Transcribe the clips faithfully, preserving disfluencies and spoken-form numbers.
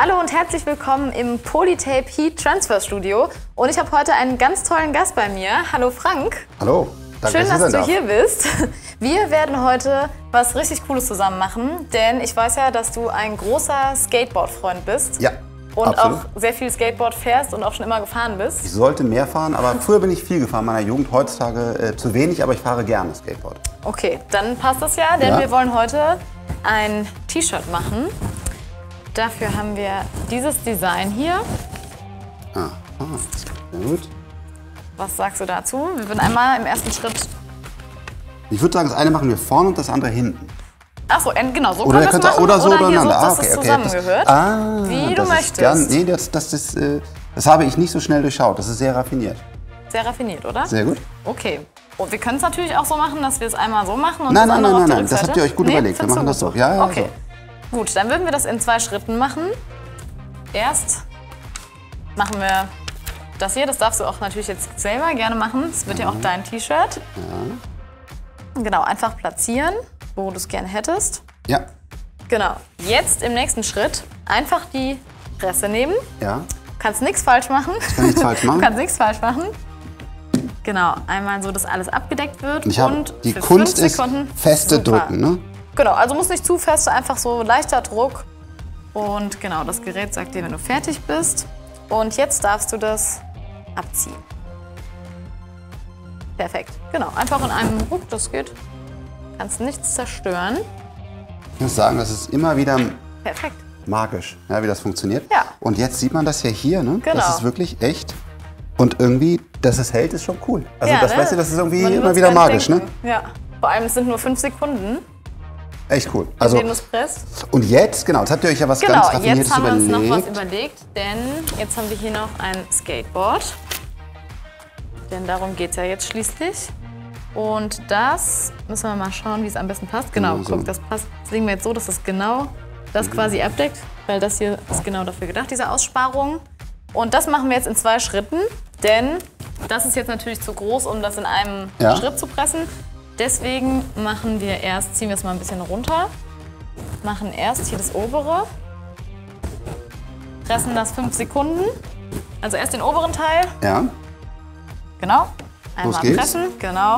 Hallo und herzlich willkommen im Polytape Heat Transfer Studio. Und ich habe heute einen ganz tollen Gast bei mir. Hallo Frank. Hallo. Danke, Schön, dass, dass du darf. hier bist. Wir werden heute was richtig Cooles zusammen machen, denn ich weiß ja, dass du ein großer Skateboard-Freund bist. Ja, Und absolut. auch sehr viel Skateboard fährst und auch schon immer gefahren bist. Ich sollte mehr fahren, aber früher bin ich viel gefahren, meiner Jugend, heutzutage äh, zu wenig, aber ich fahre gerne Skateboard. Okay, dann passt das ja, denn Ja. wir wollen heute ein T-Shirt machen. Dafür haben wir dieses Design hier. Ah, ah, sehr gut. Was sagst du dazu? Wir würden einmal im ersten Schritt... Ich würde sagen, das eine machen wir vorne und das andere hinten. Ach so, genau, so Oder, können wir es machen. oder so oder hier so, untereinander. dass Ah, es okay, okay. zusammengehört. Das, ah, Wie du das ist möchtest. Gern, nee, das, das, ist, äh, das habe ich nicht so schnell durchschaut. Das ist sehr raffiniert. Sehr raffiniert, oder? Sehr gut. Okay. Und wir können es natürlich auch so machen, dass wir es einmal so machen und Nein, das nein, andere nein, auf der nein, das Rückseite. habt ihr euch gut Nee, überlegt. Wir findest machen du das so. gut? Ja, ja, okay. Gut, dann würden wir das in zwei Schritten machen. Erst machen wir das hier. Das darfst du auch natürlich jetzt selber gerne machen. Das wird ja auch dein T-Shirt. Ja. Genau, einfach platzieren, wo du es gerne hättest. Ja. Genau. Jetzt im nächsten Schritt einfach die Presse nehmen. Ja. Du kannst nichts falsch machen. Ich kann nichts falsch machen. Du kannst nichts falsch machen. Genau, einmal so, dass alles abgedeckt wird. Ich hab, und die für Kunst fünf ist Sekunden feste super. drücken, ne? Genau, also muss nicht zu fest, einfach so leichter Druck. Und genau, das Gerät sagt dir, wenn du fertig bist. Und jetzt darfst du das abziehen. Perfekt. Genau, einfach in einem Ruck, das geht. Kannst nichts zerstören. Ich muss sagen, das ist immer wieder Perfekt. magisch, ja, wie das funktioniert. Ja. Und jetzt sieht man das ja hier, ne? Genau. Das ist wirklich echt. Und irgendwie, dass es hält, ist schon cool. Also Ja, das, ne? weißt du, das ist irgendwie Man immer wird's wieder gar nicht magisch, ne? denken. Ja. Vor allem, es sind nur fünf Sekunden, Echt cool. in Also, denen du es presst. und jetzt, genau, jetzt habt ihr euch ja was Genau, ganz jetzt Raffiniertes haben wir uns überlegt. noch was überlegt, denn jetzt haben wir hier noch ein Skateboard. Denn darum geht es ja jetzt schließlich. Und das müssen wir mal schauen, wie es am besten passt. Genau, Genau so. guck, das passt. Das legen wir jetzt so, dass es genau das quasi abdeckt, weil das hier ist genau dafür gedacht, diese Aussparung. Und das machen wir jetzt in zwei Schritten, denn das ist jetzt natürlich zu groß, um das in einem Ja. Schritt zu pressen. Deswegen machen wir erst, ziehen wir es mal ein bisschen runter, machen erst hier das obere, pressen das fünf Sekunden, also erst den oberen Teil, Ja, genau, einmal Los geht's. pressen, genau.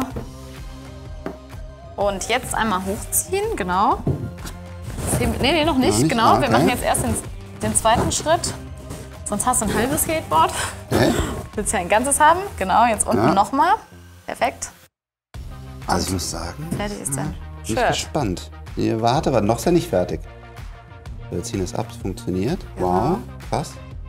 Und jetzt einmal hochziehen, genau. Das heben- Nee, nee, noch nicht, Noch nicht? genau. Ah, Wir okay. machen jetzt erst den, den zweiten Schritt, sonst hast du ein halbes Skateboard. okay. Willst ja ein ganzes haben, genau, jetzt unten Ja. nochmal, perfekt. Also ich muss sagen, Fertig ist dein bin ich Shirt. gespannt. Ihr warte, aber noch ist ja nicht fertig. Wir ziehen es ab, es funktioniert. Wow, krass.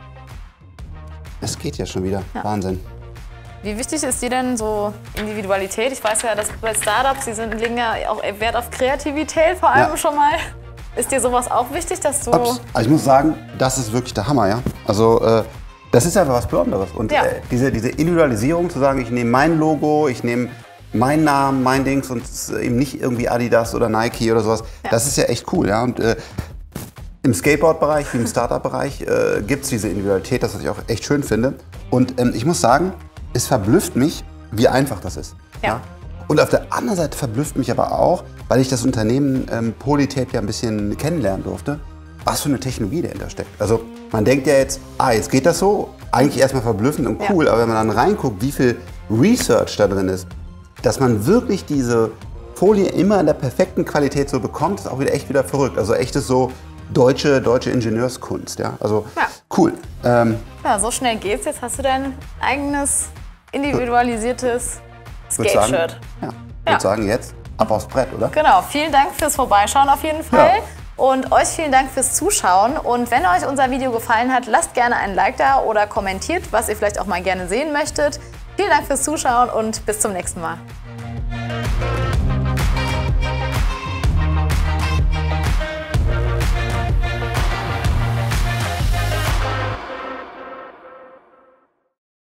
Es geht ja schon wieder. Ja. Wahnsinn. Wie wichtig ist dir denn so Individualität? Ich weiß ja, dass bei Startups, die sind, legen ja auch Wert auf Kreativität vor allem Ja. schon mal. Ist dir sowas auch wichtig, dass du... Ups. Also ich muss sagen, das ist wirklich der Hammer, ja. Also äh, das ist einfach was Besonderes. Und Ja. äh, diese, diese Individualisierung, zu sagen, ich nehme mein Logo, ich nehme meinen Namen, mein Dings und es ist eben nicht irgendwie Adidas oder Nike oder sowas, Ja. das ist ja echt cool, ja. Und äh, im Skateboard-Bereich, wie im Startup-Bereich äh, gibt es diese Individualität, das was ich auch echt schön finde. Und ähm, ich muss sagen, es verblüfft mich, wie einfach das ist. Ja. Und auf der anderen Seite verblüfft mich aber auch, weil ich das Unternehmen ähm, Polytape ja ein bisschen kennenlernen durfte, was für eine Technologie dahinter steckt. Also man denkt ja jetzt, ah, jetzt geht das so, eigentlich erstmal verblüffend und cool, Ja. aber wenn man dann reinguckt, wie viel Research da drin ist, dass man wirklich diese Folie immer in der perfekten Qualität so bekommt, ist auch wieder echt wieder verrückt. Also echtes so deutsche, deutsche Ingenieurskunst. Ja? Also Ja. cool. Ähm, Ja, so schnell geht's. Jetzt hast du dein eigenes individualisiertes würd sagen, Skate-Shirt. ja, Ja. würde sagen, jetzt ab aufs Brett, oder? Genau, vielen Dank fürs Vorbeischauen auf jeden Fall. Ja. Und euch vielen Dank fürs Zuschauen. Und wenn euch unser Video gefallen hat, lasst gerne ein Like da oder kommentiert, was ihr vielleicht auch mal gerne sehen möchtet. Vielen Dank fürs Zuschauen und bis zum nächsten Mal.